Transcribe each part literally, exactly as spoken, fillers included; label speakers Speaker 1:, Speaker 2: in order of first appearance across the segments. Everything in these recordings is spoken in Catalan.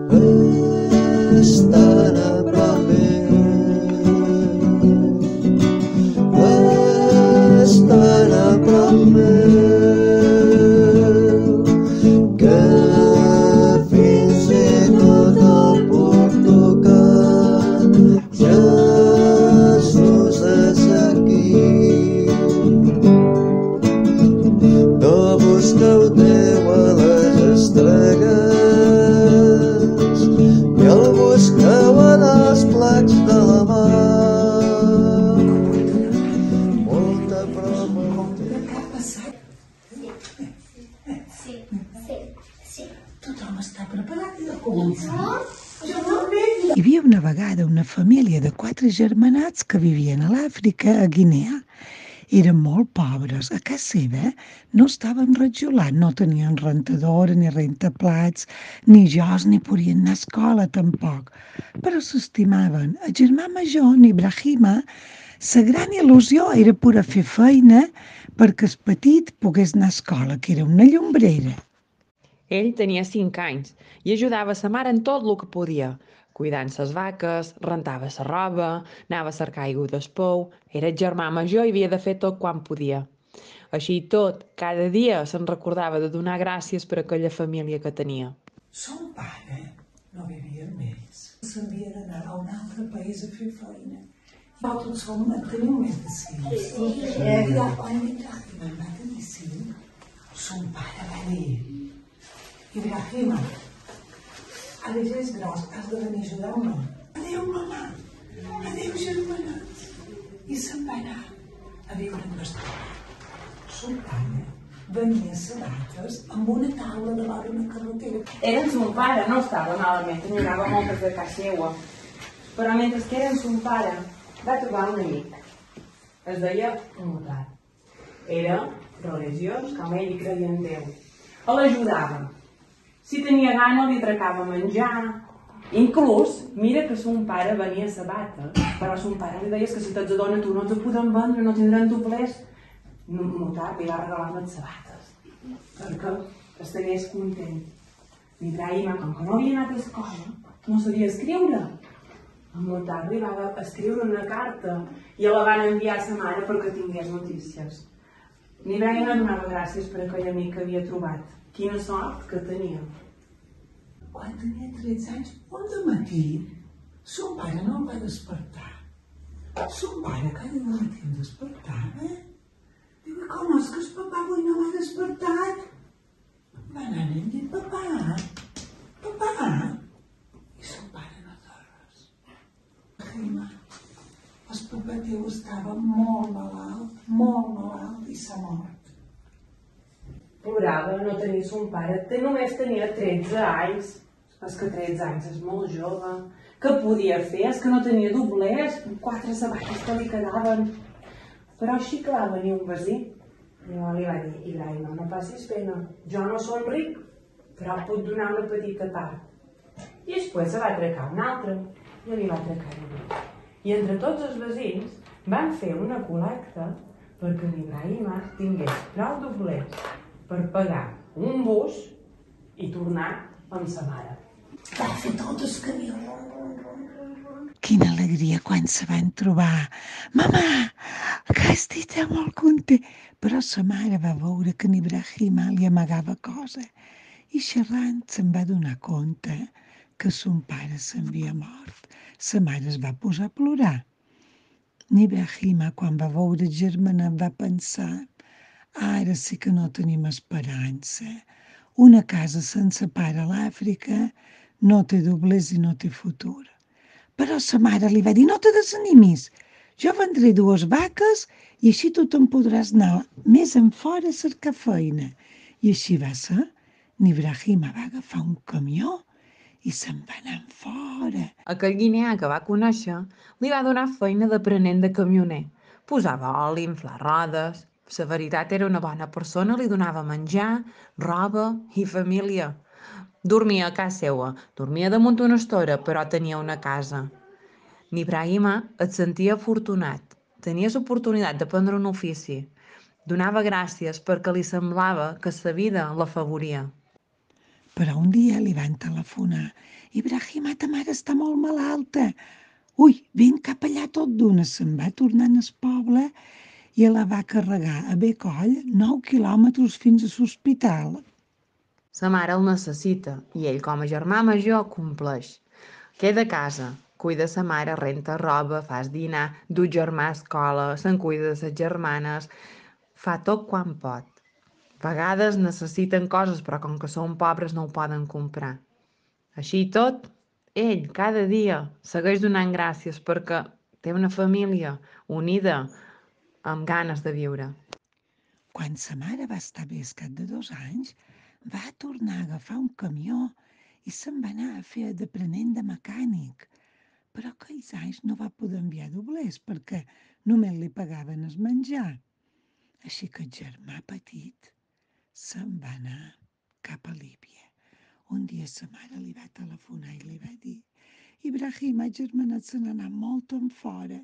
Speaker 1: estan a prop meu, estan a prop meu, que fins i tot el puc tocar. Jesús és aquí. No busqueu Déu a les estrelles, ni el busqueu en els plats de la mar. Molta però molta.
Speaker 2: Sí, sí, sí.
Speaker 3: Tothom està preparat i de començar. Jo també.
Speaker 4: Hi havia una vegada una família de quatre germanats que vivien a l'Àfrica, a Guinea. Eren molt pobres. A casa seva no estaven rajolant, no tenien rentadora, ni rentaplats, ni jos, ni podien anar a escola tampoc. Però s'estimaven. El germà major, en Ibrahima, la gran il·lusió era poder fer feina perquè el petit pogués anar a escola, que era una llombrera.
Speaker 5: Ell tenia cinc anys i ajudava sa mare en tot el que podia, cuidant ses vaques, rentava sa roba, anava a cercar aigua del pou, era el germà major i havia de fer tot quan podia. Així i tot, cada dia se'n recordava de donar gràcies per aquella família que tenia.
Speaker 3: Son pare no vivia amb ells. S'havia d'anar a un altre país a fer feina. Vosaltres som, teniu més de cinc.
Speaker 2: Sí.
Speaker 3: I quan Ibrahima va tenir cinc, son pare va dir: Ibrahima, ara ja és gros, has de venir a ajudar-me. Adéu, mamà. Adéu, germanats. I se'n va anar a viure amb els pares. Son pare venia sabates amb una taula de l'hora una carretera.
Speaker 6: Era son pare, no estava malament, tenia moltes de casa seva. Però mentre que era son pare, va trobar un amic. Es deia Mutar. Era religiós, com ell i creia en Déu. L'ajudava. Si tenia gana li tracava menjar. Inclús, mira que son pare venia a sabata, però son pare li deia que si te'ls adona tu no te podem vendre, no tindran doblers. Mutar li va regalar unes sabates, perquè estigués content. L'Ibrahima, com que no havia anat a escola, no sabia escriure. En Mutar li va escriure una carta i la van enviar a sa mare perquè tingués notícies. L'Ibrahima donava gràcies per aquell amic que havia trobat. Quina sort que tenia.
Speaker 3: Quan tenia tretze anys, un dematí, son pare no em va despertar. Son pare cada matí em despertava. Diu, com és que el papà avui no m'ha despertat? Va anar i em dit, papà, papà. I son pare no diu res. Rima, el papà teu estava molt malalt, molt malalt i s'ha mort.
Speaker 6: Plorava no tenir son pare, només tenia tretze anys. És que tretze anys és molt jove. Què podia fer? És que no tenia doblers, quatre sabates que li quedaven. Però així que va venir un vecí. I li va dir, Ibrahima, no passis pena, jo no som ric, però puc donar una petita part. I després se va atracar un altre, i li va atracar un altre. I entre tots els veïns van fer una col·lecta perquè l'Ibrahima tingués prou doblers per pagar un bus i tornar amb sa mare.
Speaker 3: Va fer tot el camí.
Speaker 4: Quina alegria quan se van trobar. Mamà, aquest dia molt content. Però sa mare va veure que en Ibrahima li amagava cosa i xerrant se'n va donar compte que son pare s'havia mort. Sa mare es va posar a plorar. En Ibrahima, quan va veure el germanat, va pensar: ara sí que no tenim esperança. Una casa sense pare a l'Àfrica no té doblers i no té futur. Però sa mare li va dir: no te desanimis, jo vendré dues vaques i així tu te'n podràs anar més enfora a cercar feina. I així va ser. Ibrahima va agafar un camió i se'n va anar enfora.
Speaker 5: Aquell guineà que va conèixer li va donar feina d'aprenent de camioner. Posava oli, inflar rodes. La veritat, era una bona persona, li donava menjar, roba i família. Dormia a casa seva, dormia damunt una estora, però tenia una casa. Ibrahima es sentia afortunat. Tenia l'oportunitat d'aprendre un ofici. Donava gràcies perquè li semblava que la vida l'afavoria.
Speaker 4: Però un dia li van telefonar. Ibrahima, ta mare està molt malalta. Ui, ben cap allà tot d'una. Se'n va tornant al poble i la va carregar a Becoll nou quilòmetres fins a l'hospital.
Speaker 5: Sa mare el necessita i ell, com a germà major, compleix. Queda a casa, cuida sa mare, renta roba, fas dinar, du germà a escola, se'n cuida de ses germanes, fa tot quan pot. A vegades necessiten coses, però com que són pobres no ho poden comprar. Així i tot, ell cada dia segueix donant gràcies perquè té una família unida, amb ganes de viure.
Speaker 4: Quan sa mare va estar bé al cap de dos anys, va tornar a agafar un camió i se'n va anar a fer d'aprenent de mecànic. Però aquells anys no va poder enviar doblers perquè només li pagaven el menjar. Així que el germà petit se'n va anar cap a Líbia. Un dia sa mare li va telefonar i li va dir: Ibrahima, el germanet se n'ha anat molt en fora.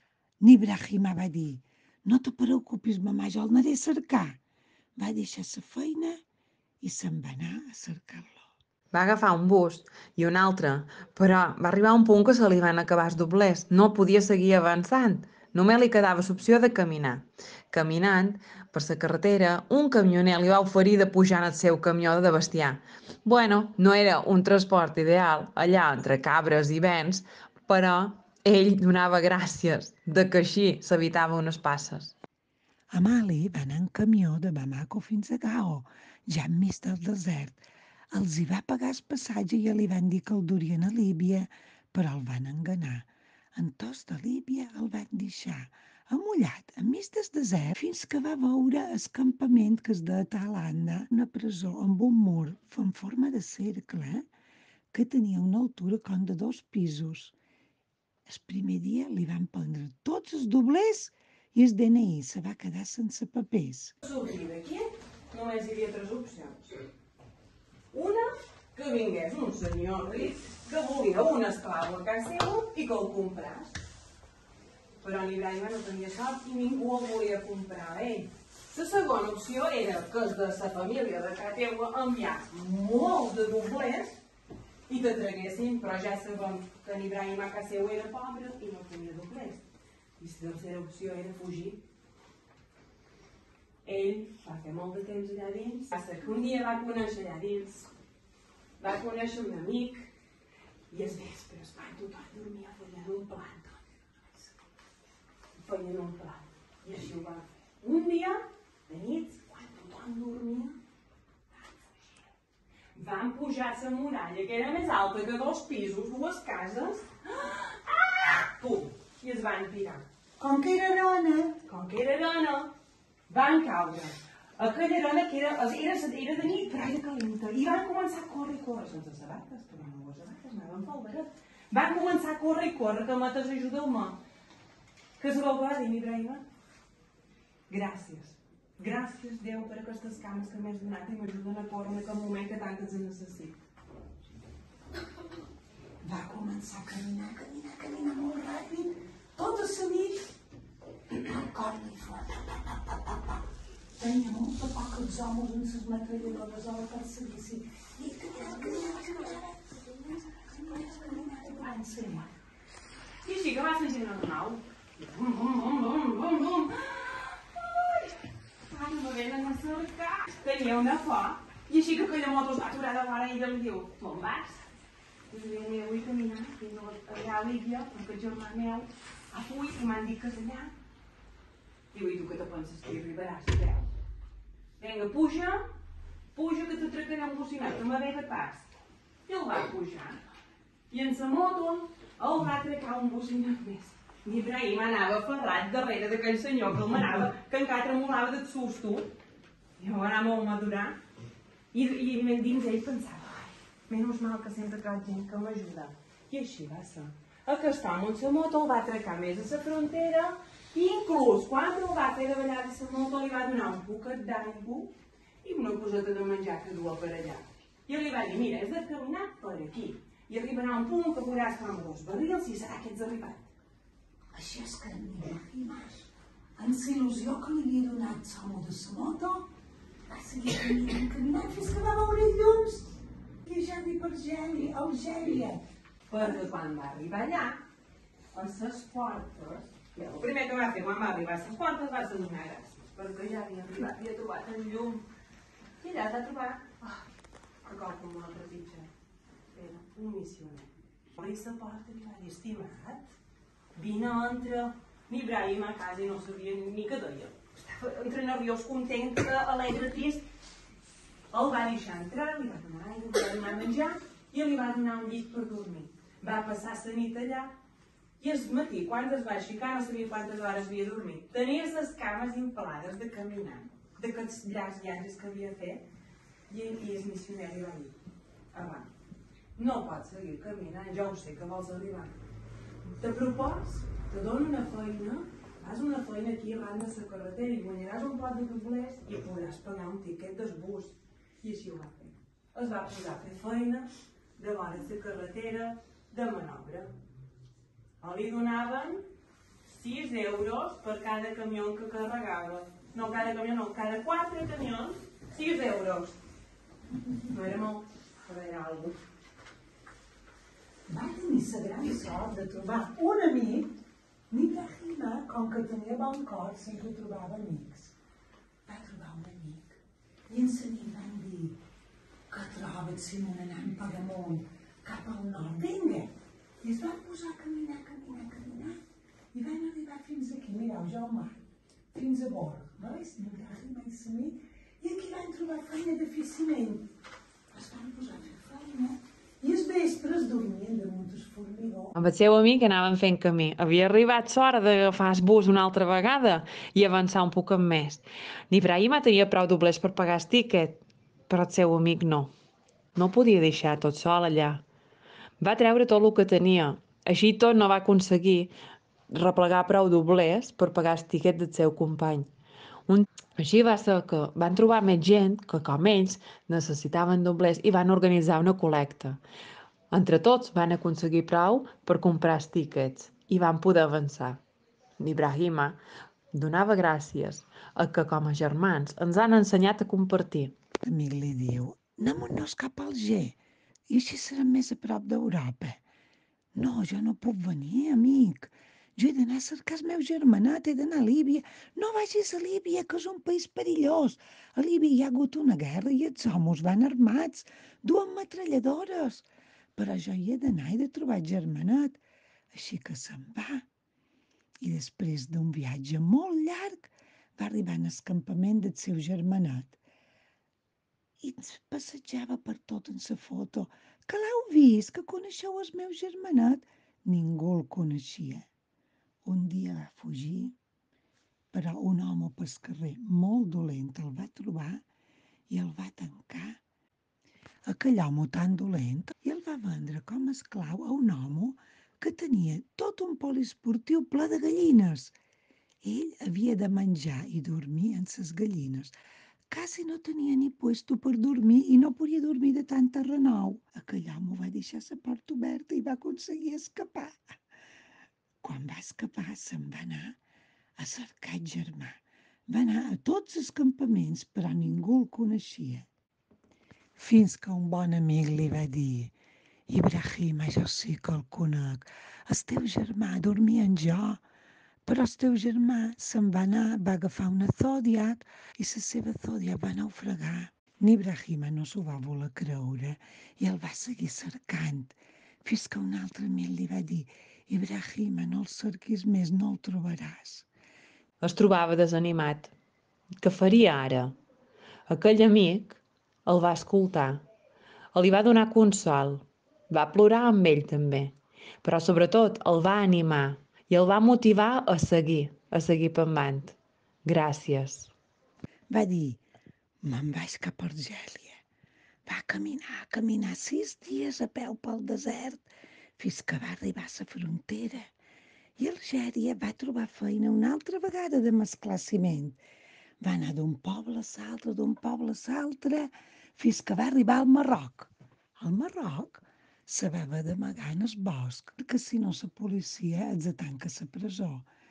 Speaker 4: Ibrahima va dir: no te preocupis, mamà, jo el anaré a cercar. Va deixar la feina i se'n va anar a cercar-lo.
Speaker 5: Va agafar un bus i un altre, però va arribar a un punt que se li van acabar els doblers. No podia seguir avançant. Només li quedava l'opció de caminar. Caminant per la carretera, un camioner li va oferir de pujar en el seu camió de bestiar. Bueno, no era un transport ideal, allà entre cabres i vents, però ell donava gràcies de que així s'evitava unes passes.
Speaker 4: A Mali van en camió de Bamako fins a Gao, ja enmig del desert. Els hi va pagar el passatge i li van dir que el durien a Líbia, però el van enganar. En tos de Líbia el van deixar amullat enmig del desert fins que va veure el campament que es de Talanda, una presó amb un mur en forma de cercle que tenia una altura com de dos pisos. El primer dia li van prendre tots els doblers i el D N I se va quedar sense papers.
Speaker 6: Sortir d'aquí només hi havia tres opcions. Una, que vingués un senyor ric que volia un esclau a casa seva i que el compràs. Però en Ibrahima no tenia sort i ningú el volia comprar a ell. La segona opció era que els de la família de casa teva enviàs molts de doblers i te traguessin, però ja sabem que en Ibrahima a casa seva era pobre i no tenia doblers. I la tercera opció era fugir. Ell va fer molt de temps allà dins. Va ser que un dia va conèixer allà dins, va conèixer un amic i els vespres, quan tothom dormia, feien un plat. Feien un plat. I així ho van fer. Un dia, de nit, quan tothom dormia, van fugir. Van pujar a la muralla, que era més alta que dos pisos, dues cases. Ah! Pum! I es van tirar.
Speaker 3: Com que era dona.
Speaker 6: Com que era dona, van caure. Aquella dona que era, era, era de nit, però era calenta. I van començar a córrer i córrer, sense sabates, però no les sabates, anaven pel barat. Van començar a córrer i córrer, que mates ajudeu-me. Que se vau dir, Ibrahima? Gràcies. Gràcies, Déu, per aquestes cames que m'has donat i m'ajuden a córrer en aquest moment que tant ens necessito.
Speaker 3: Va començar a caminar, caminar, caminar molt ràpid. Tot a la nit. El cor li fa. Tenia molta por que els homes amb les metralladores el perseguissin. I caminava, caminava, caminava. Caminava, van ser mort.
Speaker 6: I així que va ser gent normal. Bum, bum, bum, bum, bum, bum. Ai, ara me venen a cercar. Tenia una por. I així que aquella moto es va aturar de vora i ella li diu, tu on vas? I li diu, mira, vull caminar fins allà a Líbia, amb aquest germà meu, a Puig, i m'han dit que és allà. Diu, i tu què te penses que hi arribaràs, Déu? Vinga, puja, puja que t'atracaré un bocinat, que me ve de pas. I el va pujar. I en sa moto el va atracar un bocinat més. I Ibrahim anava ferrat darrere d'aquell senyor que el manava, que encara tremolava de susto. I va anar molt madurar. I, i dins ell pensava, ai, menys mal que sempre cal gent que m'ajuda. I així va ser. Aquest home amb la moto el va atracar més a la frontera i inclús quan el va fer de ballar de la moto li va donar un poquet d'aigua i una coseta de menjar que duia per allà. I li va dir, mira, has de caminar per aquí i arribarà un punt que podràs fer amb dos barrils i serà que ets arribat.
Speaker 3: Així és que en Ibrahima, en la il·lusió que li havia donat l'home de la moto, va seguir caminant, caminant fins que va veure llums I Geli per Geli, Algèria.
Speaker 6: Perquè quan va arribar allà, a les portes, el primer que va fer quan va arribar a les portes va ser donar gràcies, perquè ja havia arribat, havia trobat el llum. I allà va trobar, oh, recordo com una trepitja, era un missioner. Obri la porta i va dir, estimat, vine, entra. L'Ibrahim a casa i no sabia ni què deia. Estava entre nerviós, content, alegre, trist. El va deixar entrar, li va donar aigua, li va donar menjar i li va donar un llit per dormir. Va passar la nit allà i al matí, quan es va aixecar, no sabia quantes hores havia dormit. Tenia les cames impelades de caminar, d'aquests llargs viatges que havia fet, i, i el missioner li va dir, home, no pots seguir caminant, jo ho sé que vols arribar. Te propòs, te dono una feina, fas una feina aquí arran de la carretera i guanyaràs un pot de doblers i podràs pagar un tiquet del bus. I així ho va fer. Es va posar a fer feina de vora la carretera de manobra. Li donaven sis euros per cada camió que carregava. No cada camió, no, cada quatre camions, sis euros. No era molt, però era alguna cosa.
Speaker 3: Va tenir la gran sort de trobar un amic. L'Ibrahima, com que tenia bon cor, sempre trobava amics. Va trobar un amic i en la nit van dir que trobes si no anant per amunt cap al nord, vinga. I es van posar a caminar, caminar, caminar i van arribar fins aquí, mireu, jo al mar, fins a bord, veus? L'Ibrahima i l'amic, i aquí van trobar feina d'oficiment. Es van posar a fer feina i els vespres dormien damunt el formigó.
Speaker 5: Amb el seu amic anaven fent camí. Havia arribat l'hora d'agafar el bus una altra vegada i avançar un poc més. L'Ibrahima tenia prou doblers per pagar el tiquet, però el seu amic no. No podia deixar tot sol allà. Va treure tot el que tenia. Així tot no va aconseguir replegar prou doblers per pagar el tiquet del seu company. Un... Així va ser que van trobar més gent que, com ells, necessitaven doblers i van organitzar una col·lecta. Entre tots van aconseguir prou per comprar els tíquets i van poder avançar. L'Ibrahima donava gràcies a que, com a germans, ens han ensenyat a compartir.
Speaker 4: L'amic li diu, anem-nos cap al Alger i així serem més a prop d'Europa. No, jo no puc venir, amic. Jo he d'anar a cercar el meu germanat, he d'anar a Líbia. No vagis a Líbia, que és un país perillós. A Líbia hi ha hagut una guerra i els homes van armats, duen metralladores. Però jo hi he d'anar, he de trobar el germanat. Així que se'n va. I després d'un viatge molt llarg va arribar al campament del seu germanat. I ens passejava per tot en la foto. Que l'heu vist, que coneixeu el meu germanat? Ningú el coneixia. Un dia va fugir, però un home pel carrer molt dolent el va trobar i el va tancar. Aquell home tan dolent i el va vendre com a esclau a un home que tenia tot un poliesportiu ple de gallines. Ell havia de menjar i dormir amb les gallines. Quasi no tenia ni puesto per dormir i no podia dormir de tanta renou. Aquell home va deixar la porta oberta i va aconseguir escapar. Quan va escapar, se'n va anar a cercar el germà. Va anar a tots els campaments, però ningú el coneixia. Fins que un bon amic li va dir, Ibrahima, jo sí que el conec. El teu germà dormia amb jo, però el teu germà se'n va anar, va agafar una Zodiac i la seva Zodiac va naufragar. L'Ibrahima no s'ho va voler creure i el va seguir cercant, fins que un altre amic li va dir, Ibrahima, no el cerquis més, no el trobaràs.
Speaker 5: Es trobava desanimat. Què faria ara? Aquell amic el va escoltar. Li va donar consol. Va plorar amb ell també. Però sobretot el va animar i el va motivar a seguir, a seguir pendant. Gràcies.
Speaker 4: Va dir, me'n vaig cap a Argèlia. Va caminar, caminar sis dies a peu pel desert, fins que va arribar a la frontera. I a Algèria va trobar feina una altra vegada de mesclar ciment. Va anar d'un poble a l'altre, d'un poble a l'altre, fins que va arribar al Marroc. Al Marroc se va haver d'amagar en el bosc, perquè si no la policia els tanca a la presó.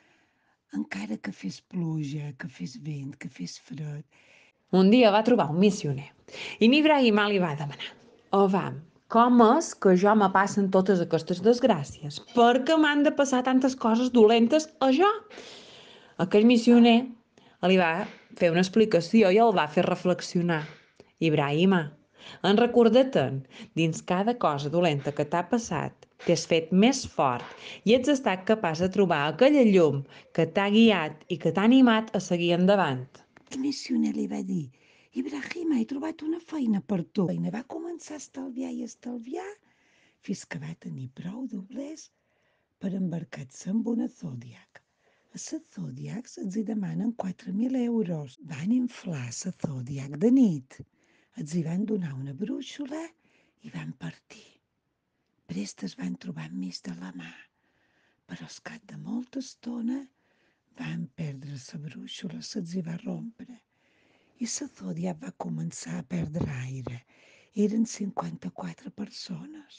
Speaker 4: Encara que fes pluja, que fes vent, que fes fred.
Speaker 5: Un dia va trobar un missioner i l'Ibrahima li va demanar, Avam, com és que jo me passen totes aquestes desgràcies? Per què m'han de passar tantes coses dolentes a jo? Aquell missioner li va fer una explicació i el va fer reflexionar. Ibrahima, en recordar-te'n, dins cada cosa dolenta que t'ha passat, t'has fet més fort i ets estat capaç de trobar aquella llum que t'ha guiat i que t'ha animat a seguir endavant.
Speaker 4: El missioner li va dir: Ibrahima, he trobat una feina per tu. I va començar a estalviar i estalviar fins que va tenir prou doblers per embarcar-se amb una Zodiac. A la Zodiac els hi demanen quatre mil euros. Van inflar la Zodiac de nit, els hi van donar una brúixola i van partir. Prest es van trobar enmig de la mà, però al cap de molta estona van perdre la brúixola, se'ls hi va rompre i la Zodiac va començar a perdre aire. Eren cinquanta-quatre persones.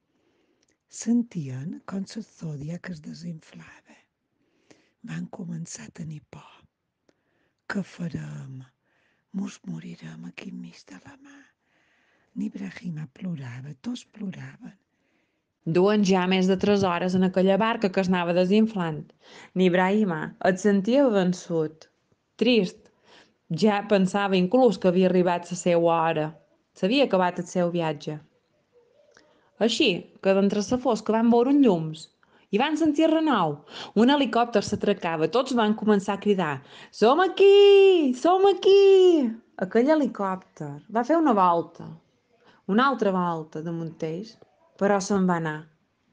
Speaker 4: Sentien com la Zodiac es desinflava. Van començar a tenir por. Què farem? Mos morirem aquí enmig de la mar. N'Ibrahima plorava, tots ploraven.
Speaker 5: Duen ja més de tres hores en aquella barca que es anava desinflant. N'Ibrahima et sentia vençut, trist. Ja pensava inclús que havia arribat la seva hora. S'havia acabat el seu viatge. Així que d'entre la fosca van veure uns llums i van sentir renou. Un helicòpter s'atracava. Tots van començar a cridar: «Som aquí! Som aquí!» Aquell helicòpter va fer una volta, una altra volta damunt ells, però se'n va anar.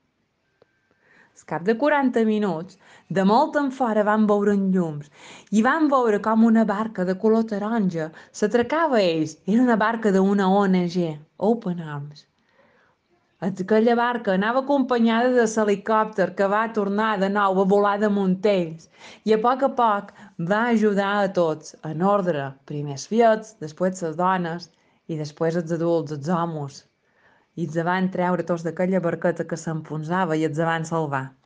Speaker 5: Al cap de quaranta minuts, de molt en fora van veure uns llums i van veure com una barca de color taronja s'atracava a ells. Era una barca d'una O N G, Open Arms. Aquella barca anava acompanyada de l'helicòpter que va tornar de nou a volar damunt ells i a poc a poc va ajudar a tots, en ordre, primer els fills, després les dones i després els adults, els homes. I els van treure tots d'aquella barqueta que s'enfonsava i els van salvar.